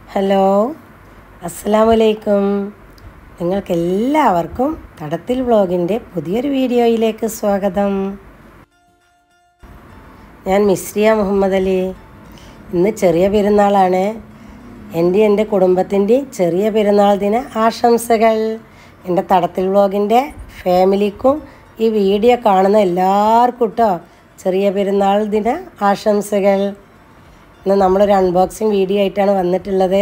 Hello, അസ്സലാമലൈക്കും. നിങ്ങൾക്കെല്ലാവർക്കും തടത്തിൽ വ്ളോഗിൻ്റെ പുതിയൊരു വീഡിയോയിലേക്ക് സ്വാഗതം. ഞാൻ മിസ്രിയ മുഹമ്മദ് അലി. ഇന്ന് ചെറിയ പെരുന്നാളാണ്. എൻ്റെ കുടുംബത്തിൻ്റെ ചെറിയ പെരുന്നാൾ ദിന ആശംസകൾ. എൻ്റെ തടത്തിൽ വ്ളോഗിൻ്റെ ഫാമിലിക്കും ഈ വീഡിയോ കാണുന്ന എല്ലാവർക്കും കേട്ടോ ചെറിയ പെരുന്നാൾ ദിന ആശംസകൾ. ഇന്ന് നമ്മളൊരു അൺബോക്സിങ് വീഡിയോ ആയിട്ടാണ് വന്നിട്ടുള്ളത്.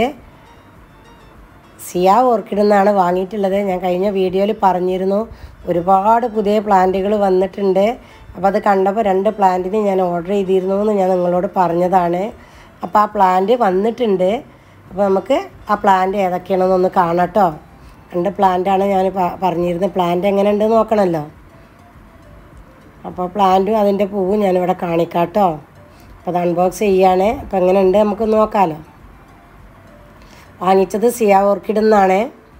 സിയ ഓർക്കിഡിൽ നിന്നാണ് വാങ്ങിയിട്ടുള്ളത്. ഞാൻ കഴിഞ്ഞ വീഡിയോയിൽ പറഞ്ഞിരുന്നു ഒരുപാട് പുതിയ പ്ലാന്റുകൾ വന്നിട്ടുണ്ട്. അപ്പോൾ അത് കണ്ടപ്പോൾ 2 പ്ലാന്റിന് ഞാൻ ഓർഡർ ചെയ്തിരുന്നു എന്ന് ഞാൻ നിങ്ങളോട് പറഞ്ഞതാണ്. അപ്പോൾ ആ പ്ലാന്റ് വന്നിട്ടുണ്ട്. അപ്പോൾ നമുക്ക് ആ പ്ലാന്റ് ഏതൊക്കെയാണെന്നൊന്ന് കാണാം കേട്ടോ. 2 പ്ലാന്റാണ് ഞാൻ പറഞ്ഞിരുന്നത്. പ്ലാന്റ് എങ്ങനെ ഉണ്ടെന്ന് നോക്കണമല്ലോ. അപ്പോൾ പ്ലാന്റും അതിൻ്റെ പൂവും ഞാനിവിടെ കാണിക്കാം കേട്ടോ. അപ്പോൾ അത് അൺബോക്സ് ചെയ്യാണ്. അപ്പോൾ എങ്ങനെ ഉണ്ട് നമുക്ക് നോക്കാമല്ലോ. വാങ്ങിച്ചത് സിയ ഓർക്കിഡിൽ നിന്നാണ്.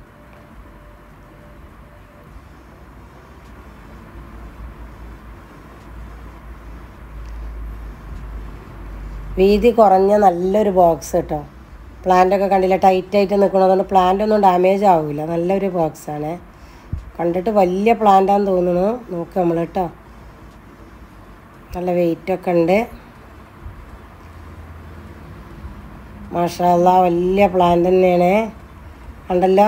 വീതി കുറഞ്ഞ നല്ലൊരു ബോക്സ് കേട്ടോ. പ്ലാന്റൊക്കെ കണ്ടില്ല, ടൈറ്റായിട്ട് നിൽക്കുന്നതുകൊണ്ട് പ്ലാന്റൊന്നും ഡാമേജ് ആവില്ല. നല്ലൊരു ബോക്സാണ്. കണ്ടിട്ട് വലിയ പ്ലാന്റാന്ന് തോന്നുന്നു. നോക്കാം നമ്മൾ കേട്ടോ. നല്ല വെയിറ്റൊക്കെ ഉണ്ട്. മാഷാ അല്ലാഹ്, വലിയ പ്ലാന്റ് തന്നെയാണ്. കണ്ടല്ലോ,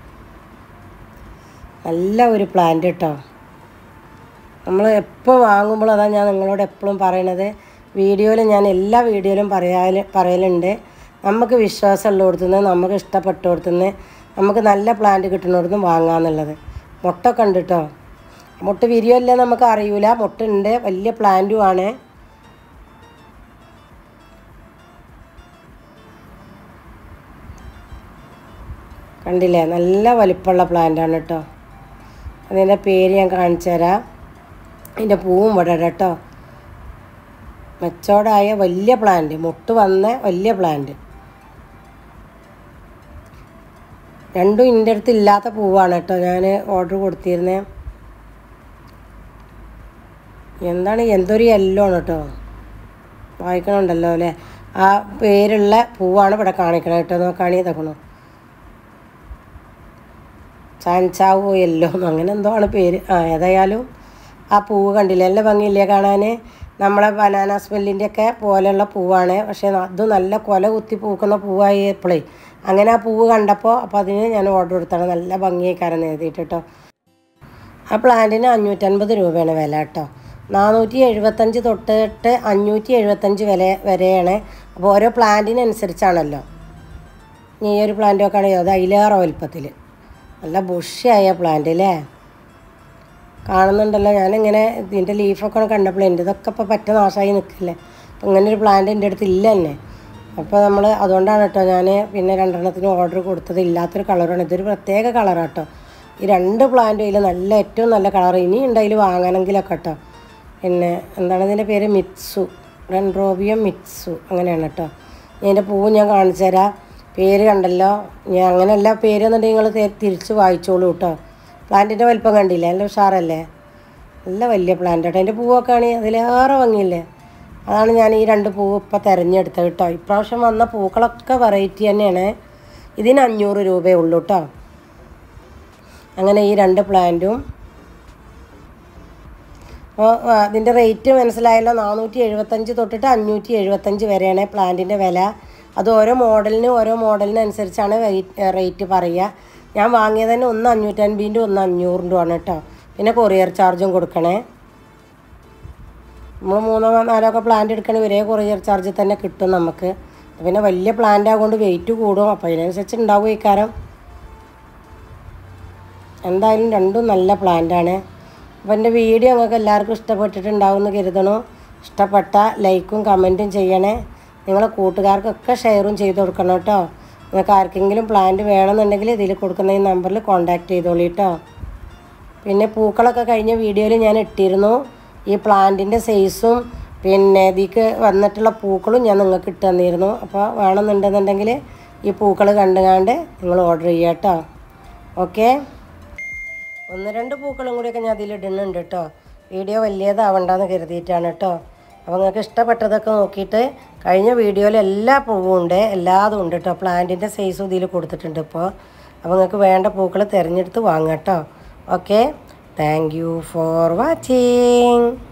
നല്ല ഒരു പ്ലാന്റ് കേട്ടോ. നമ്മൾ എപ്പോൾ വാങ്ങുമ്പോൾ അതാണ് ഞാൻ നിങ്ങളോട് എപ്പോഴും പറയണത്. ഞാൻ എല്ലാ വീഡിയോയിലും പറയലുണ്ട്. നമുക്ക് വിശ്വാസമുള്ളിടത്തുനിന്ന്, നമുക്ക് ഇഷ്ടപ്പെട്ടിടത്തുനിന്ന്, നമുക്ക് നല്ല പ്ലാന്റ് കിട്ടുന്നിടത്തുനിന്ന് വാങ്ങാമെന്നുള്ളത്. മുട്ടൊക്കെ ഉണ്ട് കേട്ടോ. മുട്ട വിരിയല്ലേ നമുക്ക് അറിയില്ല. മുട്ടുണ്ട്, വലിയ പ്ലാന്റുമാണ്. കണ്ടില്ലേ, നല്ല വലിപ്പമുള്ള പ്ലാന്റാണ് കേട്ടോ. അതിൻ്റെ പേര് ഞാൻ കാണിച്ചു തരാം. അതിൻ്റെ പൂവും ഇവിടെ കേട്ടോ. മെച്ചോർഡായ വലിയ പ്ലാന്റ്, മുട്ട് വന്ന വലിയ പ്ലാന്റ്. രണ്ടും എൻ്റെ അടുത്ത് ഇല്ലാത്ത പൂവാണ് കേട്ടോ ഞാൻ ഓർഡർ കൊടുത്തിരുന്നത്. എന്തൊരു യെല്ലോ ആണ് കേട്ടോ. വായിക്കണുണ്ടല്ലോ അല്ലേ. ആ പേരുള്ള പൂവാണ് ഇവിടെ കാണിക്കണം കേട്ടോ. നോക്കാണി തക്കണോ, ചാൻചാവോ യെല്ലോ അങ്ങനെ എന്തോ ആണ് പേര്. ഏതായാലും ആ പൂവ് കണ്ടില്ല, നല്ല ഭംഗിയില്ലേ കാണാൻ. നമ്മളെ ബനാന സ്മെല്ലിൻ്റെയൊക്കെ പോലെയുള്ള പൂവാണ്. പക്ഷേ അത് നല്ല കൊല കുത്തി പൂക്കുന്ന പൂവായപ്പോഴേ അങ്ങനെ ആ പൂവ് കണ്ടപ്പോൾ അപ്പോൾ അതിന് ഞാൻ ഓർഡർ കൊടുത്താണ്. നല്ല ഭംഗിയായിക്കാരെന്ന് എഴുതിയിട്ട് കേട്ടോ. ആ പ്ലാന്റിന് 550 രൂപയാണ് വില കേട്ടോ. 475 തൊട്ടിട്ട് 575 വരെയാണ്. അപ്പോൾ ഓരോ പ്ലാന്റിനനുസരിച്ചാണല്ലോ. ഈ ഒരു പ്ലാന്റൊക്കെ ആണെങ്കിൽ അത് അതിലേറെ വലുപ്പത്തിൽ നല്ല ബുഷിയായ പ്ലാന്റ് അല്ലേ. കാണുന്നുണ്ടല്ലോ. ഞാനിങ്ങനെ ഇതിൻ്റെ ലീഫൊക്കെ കണ്ടപ്പോൾ ഇതൊക്കെ ഇപ്പോൾ പറ്റ നാശമായി നിൽക്കില്ലേ. അപ്പോൾ ഇങ്ങനെ ഒരു പ്ലാന്റ് എൻ്റെ അടുത്ത് ഇല്ല തന്നെ. അപ്പോൾ നമ്മൾ അതുകൊണ്ടാണ് കേട്ടോ ഞാൻ പിന്നെ 2 ഓർഡർ കൊടുത്തത്. ഇല്ലാത്തൊരു കളറാണ്. ഇതൊരു പ്രത്യേക കളറാണ് കേട്ടോ. ഈ 2 പ്ലാന്റും ഇതിൽ നല്ല ഏറ്റവും നല്ല കളർ. ഇനി ഉണ്ടതിൽ വാങ്ങണമെങ്കിലൊക്കെ കേട്ടോ. പിന്നെ എന്താണ് ഇതിൻ്റെ പേര്, മിറ്റ്സു, ഡെൻഡ്രോബിയം മിറ്റ്സു അങ്ങനെയാണ് കേട്ടോ. ഇതിൻ്റെ പൂവ് ഞാൻ കാണിച്ചു തരാം. പേര് കണ്ടല്ലോ. ഞാൻ അങ്ങനെയല്ല പേര് എന്നുണ്ടെങ്കിൽ നിങ്ങൾ തിരിച്ച് വായിച്ചോളൂ കേട്ടോ. പ്ലാന്റിൻ്റെ വലിപ്പം കണ്ടില്ലേ, നല്ല ഉഷാറല്ലേ. നല്ല വലിയ പ്ലാന്റ് കേട്ടോ. അതിൻ്റെ പൂവൊക്കെ ആണെങ്കിൽ അതിലേറെ ഭംഗിയില്ലേ. അതാണ് ഞാൻ ഈ 2 പൂവ് ഇപ്പോൾ തിരഞ്ഞെടുത്തത് കേട്ടോ. ഇപ്രാവശ്യം വന്ന പൂക്കളൊക്കെ വെറൈറ്റി തന്നെയാണ്. ഇതിന് 500 രൂപയേ ഉള്ളൂ കേട്ടോ. അങ്ങനെ ഈ 2 പ്ലാന്റും അതിൻ്റെ റേറ്റ് മനസ്സിലായല്ലോ. 475 തൊട്ടിട്ട് 575 വരെയാണ് പ്ലാന്റിൻ്റെ വില. അത് ഓരോ മോഡലിനനുസരിച്ചാണ് റേറ്റ് പറയുക. ഞാൻ വാങ്ങിയത് തന്നെ ഒന്ന് 550 ഒന്ന് 500 ആണ് കേട്ടോ. പിന്നെ കൊറിയർ ചാർജും കൊടുക്കണേ. നമ്മൾ 3-4 പ്ലാന്റ് എടുക്കണേ ഒരേ കൊറിയർ ചാർജ് തന്നെ കിട്ടും നമുക്ക്. പിന്നെ വലിയ പ്ലാന്റ് ആകൊണ്ട് വെയിറ്റ് കൂടും. അപ്പോൾ അതിനനുസരിച്ച് ഉണ്ടാവും ഈ കാരം. എന്തായാലും രണ്ടും നല്ല പ്ലാന്റാണ്. അപ്പോൾ എൻ്റെ വീഡിയോ നിങ്ങൾക്ക് എല്ലാവർക്കും ഇഷ്ടപ്പെട്ടിട്ടുണ്ടാവും എന്ന് കരുതണു. ഇഷ്ടപ്പെട്ട ലൈക്കും കമൻറ്റും ചെയ്യണേ. നിങ്ങളെ കൂട്ടുകാർക്കൊക്കെ ഷെയറും ചെയ്ത് കൊടുക്കണം കേട്ടോ. നിങ്ങൾക്ക് ആർക്കെങ്കിലും പ്ലാന്റ് വേണമെന്നുണ്ടെങ്കിൽ ഇതിൽ കൊടുക്കുന്ന ഈ നമ്പറിൽ കോൺടാക്റ്റ് ചെയ്തോളൂ കേട്ടോ. പിന്നെ പൂക്കളൊക്കെ കഴിഞ്ഞ വീഡിയോയിൽ ഞാൻ ഇട്ടിരുന്നു. ഈ പ്ലാന്റിൻ്റെ സൈസും പിന്നെ ഇതിക്ക് വന്നിട്ടുള്ള പൂക്കളും ഞാൻ നിങ്ങൾക്ക് ഇട്ട് തന്നിരുന്നു. അപ്പോൾ വേണമെന്നുണ്ടെന്നുണ്ടെങ്കിൽ ഈ പൂക്കൾ കണ്ടുകാണ്ട് നിങ്ങൾ ഓർഡർ ചെയ്യുക കേട്ടോ. ഓക്കെ, 1-2 പൂക്കളും കൂടിയൊക്കെ ഞാൻ അതിലിടുന്നുണ്ട് കേട്ടോ. വീഡിയോ വലിയതാവണ്ടെന്ന് കരുതിയിട്ടാണ് കേട്ടോ. അപ്പോൾ നിങ്ങൾക്ക് ഇഷ്ടപ്പെട്ടതൊക്കെ നോക്കിയിട്ട് കഴിഞ്ഞ വീഡിയോയിൽ എല്ലാ പൂവും ഉണ്ട്, എല്ലാതും ഉണ്ട് കേട്ടോ. പ്ലാന്റിൻ്റെ സൈസും ഇതിൽ കൊടുത്തിട്ടുണ്ട് ഇപ്പോൾ. അപ്പോൾ നിങ്ങൾക്ക് വേണ്ട പൂക്കൾ തിരഞ്ഞെടുത്ത് വാങ്ങാം കേട്ടോ. Okay, thank you for watching.